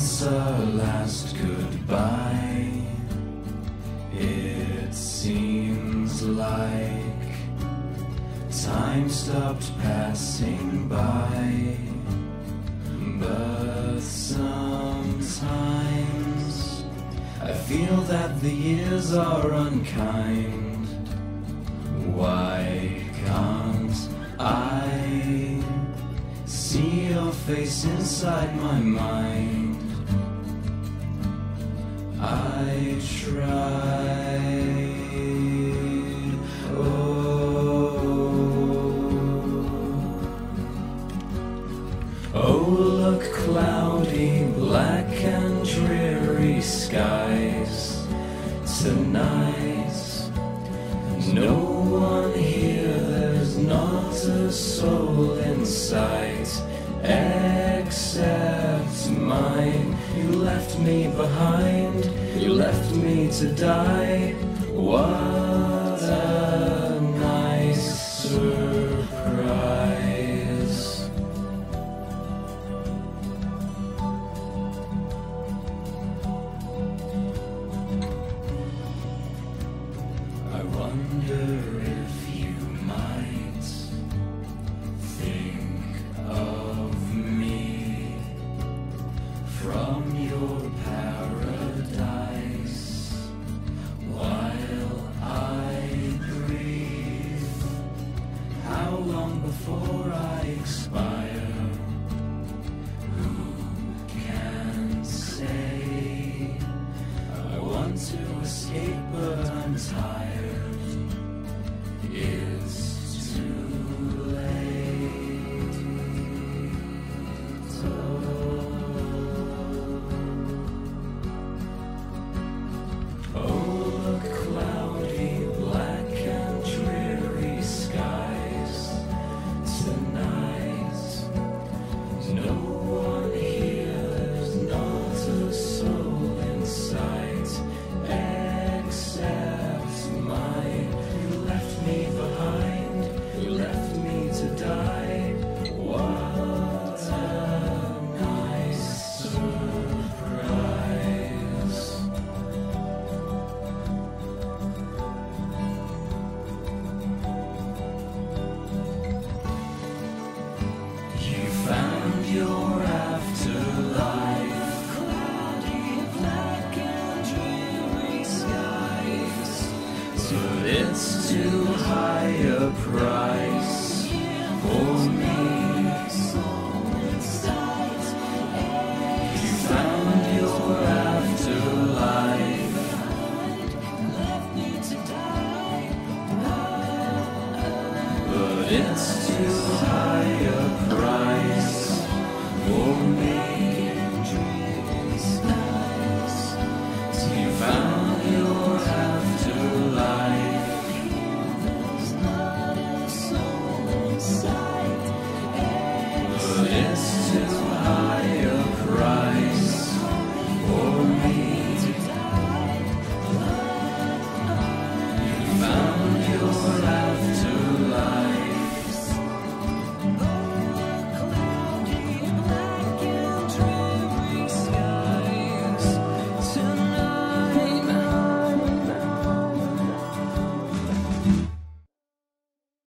Since our last goodbye, it seems like time stopped passing by. But sometimes I feel that the years are unkind. Why can't I see your face inside my mind? I tried, oh, look, cloudy, black and dreary skies tonight. No one here, there's not a soul in sight except mine. You left me behind, you left me to die. What a nice surprise. I wonder if you might think of me from your paradise while I breathe. How long before I expire? Who can say? I want to escape, but I'm tired. It's too late. Oh, look, cloudy, black and dreary skies tonight. No one here, there's not a soul in sight except mine. You left me behind, you left me to die. What a nice surprise. You found your afterlife, cloudy, black and dreary skies. But it's too high a price for me. You found your afterlife, but it's too high a price for me.